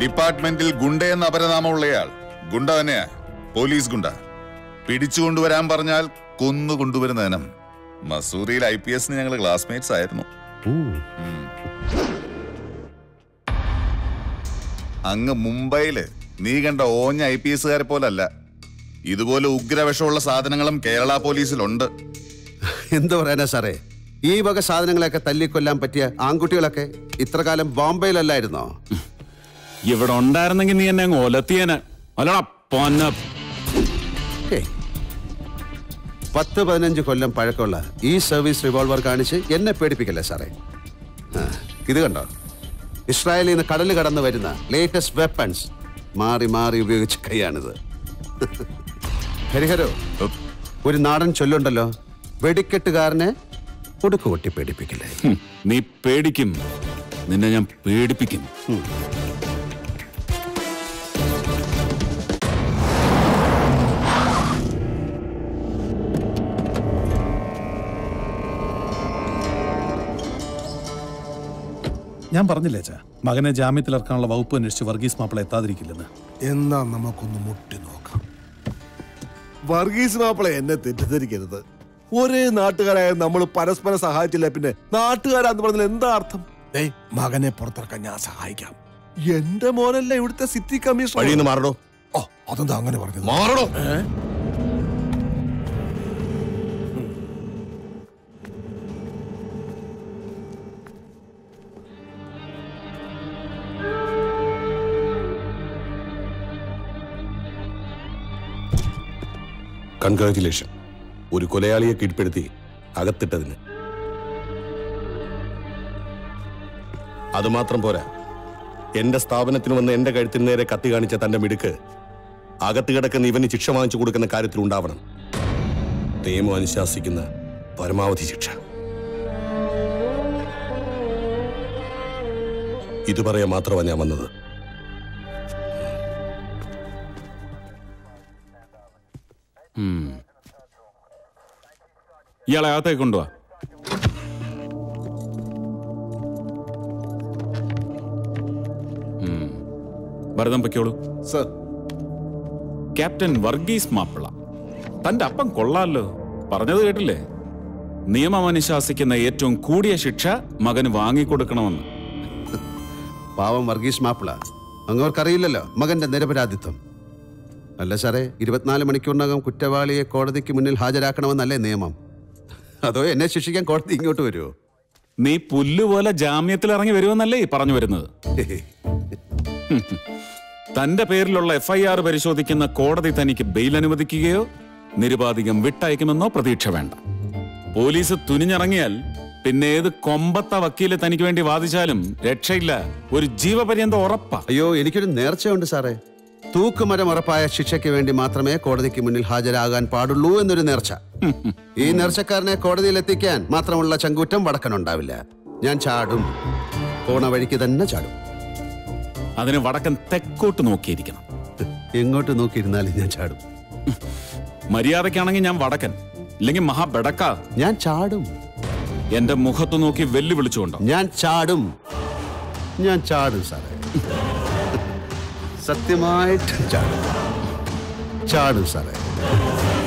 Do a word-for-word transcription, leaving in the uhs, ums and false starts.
ഡിപ്പാർട്ട്മെന്റിൽ ഗുണ്ടയെന്ന് അപരനാമമുള്ളയാൾ ഗുണ്ട തന്നെയാ, പോലീസ് ഗുണ്ട. പിടിച്ചുകൊണ്ടുവരാൻ പറഞ്ഞാൽ കൊന്നു കൊണ്ടുവരുന്ന ഇനം. മസൂറിയിൽ ഐ പി എസിന് ഞങ്ങൾ ക്ലാസ്മേറ്റ്സ് ആയിരുന്നു. അങ്ങ് മുംബൈയില് നീ കണ്ട ഓഞ്ഞ ഐ പി എസുകാരെ പോലല്ല. ഇതുപോലെ ഉഗ്രവിഷമുള്ള സാധനങ്ങളും കേരള പോലീസിലുണ്ട്. എന്താ പറയാനാ സാറേ, ഈ വക സാധനങ്ങളൊക്കെ തല്ലിക്കൊല്ലാൻ പറ്റിയ ആൺകുട്ടികളൊക്കെ ഇത്ര കാലം ബോംബെയിലല്ലായിരുന്നോ? ഇവിടെ ഉണ്ടായിരുന്നെങ്കിൽ നീ എന്നെ അങ്ങ് ഒലത്തിയന്. പത്ത് പതിനഞ്ച് കൊല്ലം പഴക്കമുള്ള ഈ സർവീസ് റിവോൾവർ കാണിച്ച് എന്നെ പേടിപ്പിക്കല്ലേ സാറേ. ഇത് കണ്ടോ, ഇസ്രായേലിൽ നിന്ന് കടല് കടന്നു വരുന്ന ലേറ്റസ്റ്റ് വെപ്പൺസ് മാറി മാറി ഉപയോഗിച്ച കൈയാണിത്. ഹരിഹരോ, ഒരു നാടൻ ചൊല്ലുണ്ടല്ലോ, വെടിക്കെട്ടുകാരനെ ഒടുക്കു കൊട്ടി പേടിപ്പിക്കില്ലേ. നീ പേടിക്കും, നിന്നെ ഞാൻ പേടിപ്പിക്കും. ഞാൻ പറഞ്ഞില്ലേ ചാ, മകനെ ജാമ്യത്തിലിറക്കാനുള്ള വകുപ്പ് അന്വേഷിച്ച് വർഗീസ് മാപ്പിള എത്താതിരിക്കില്ലെന്ന്. എന്നാ നമുക്കൊന്ന് മുട്ടി നോക്കാം. വർഗീസ് മാപ്പിള എന്നെ തെറ്റിദ്ധരിക്കരുത്. ഒരേ നാട്ടുകാരായ നമ്മൾ പരസ്പരം സഹായിച്ചില്ല പിന്നെ നാട്ടുകാരാന്ന് പറഞ്ഞാൽ എന്താ അർത്ഥം? ഏയ്, മകനെ പുറത്തിറക്കാൻ ഞാൻ സഹായിക്കാം. എന്റെ മോനല്ല ഇവിടുത്തെ സിറ്റി കമ്മീഷണർ. മാറണോ? ഓ, അതെന്താ അങ്ങനെ പറഞ്ഞത്? മാറണോ? കൺഗ്രാറ്റുലേഷൻ, ഒരു കൊലയാളിയെ കീഴ്പ്പെടുത്തി അകത്തിട്ടതിന്. അതുമാത്രം പോരാ, എന്റെ സ്ഥാപനത്തിന് വന്ന് എന്റെ കഴുത്തിന് നേരെ കത്തി കാണിച്ച തന്റെ മിടുക്ക് അകത്ത് കിടക്കുന്ന ഇവന് ശിക്ഷ വാങ്ങിച്ചു കൊടുക്കുന്ന കാര്യത്തിൽ ഉണ്ടാവണം. നിയമം അനുശാസിക്കുന്ന പരമാവധി ശിക്ഷ. ഇത് പറയാൻ മാത്രമാണ് ഞാൻ വന്നത്. ഇയാളെ അകത്തേക്ക് കൊണ്ടുവാ. ഭരതം പൊയ്ക്കോളൂ. സർ. ക്യാപ്റ്റൻ വർഗീസ് മാപ്പിള, തന്റെ അപ്പം കൊള്ളാലോ. പറഞ്ഞത് കേട്ടില്ലേ? നിയമം അനുശാസിക്കുന്ന ഏറ്റവും കൂടിയ ശിക്ഷ മകന് വാങ്ങിക്കൊടുക്കണമെന്ന്. പാവം വർഗീസ് മാപ്പിള, അങ്ങവർക്കറിയില്ലല്ലോ മകന്റെ നിരപരാധിത്വം. അല്ല സാറേ, ഇരുപത്തിനാല് മണിക്കൂറിനകം കുറ്റവാളിയെ കോടതിക്ക് മുന്നിൽ ഹാജരാക്കണമെന്നല്ലേ നിയമം? അതോ എന്നെ ശിക്ഷിക്കാൻ കോടതി ഇങ്ങോട്ട് വരുമോ? നീ പുല്ലുപോലെ ജാമ്യത്തിൽ ഇറങ്ങി വരുമെന്നല്ലേ പറഞ്ഞു വരുന്നത്? തന്റെ പേരിലുള്ള എഫ് ഐ ആർ പരിശോധിക്കുന്ന കോടതി തനിക്ക് ബെയിൽ അനുവദിക്കുകയോ നിരുപാധികം വിട്ടയക്കുമെന്നോ പ്രതീക്ഷ വേണ്ട. പോലീസ് തുനിഞ്ഞിറങ്ങിയാൽ പിന്നെ ഏത് കൊമ്പത്ത വക്കീല് തനിക്ക് വേണ്ടി വാദിച്ചാലും രക്ഷയില്ല. ഒരു ജീവപര്യന്തം ഉറപ്പാ. അയ്യോ, എനിക്കൊരു നേർച്ചയുണ്ട് സാറേ. തൂക്കുമരം ഉറപ്പായ ശിക്ഷയ്ക്ക് വേണ്ടി മാത്രമേ കോടതിക്ക് മുന്നിൽ ഹാജരാകാൻ പാടുള്ളൂ എന്നൊരു നേർച്ച. ഈ നേർച്ചക്കാരനെ കോടതിയിൽ എത്തിക്കാൻ മാത്രമുള്ള ചങ്കൂറ്റം വടക്കനുണ്ടാവില്ല. ഞാൻ ചാടും, പോണ വഴിക്ക് തന്നെ ചാടും. അതിന് വടക്കൻ തെക്കോട്ട് നോക്കിയിരിക്കണം. എങ്ങോട്ട് നോക്കിയിരുന്നാലും ഞാൻ ചാടും. മര്യാദക്കാണെങ്കിൽ ഞാൻ വടക്കൻ, ഇല്ലെങ്കിൽ മഹാബെടക്ക. ഞാൻ ചാടും. എന്റെ മുഖത്ത് നോക്കി വെല്ലുവിളിച്ചുകൊണ്ടോ? ഞാൻ ചാടും, ഞാൻ ചാടും സാറേ. സത്യമായിട്ട് ചാടും, ചാടും സാറേ.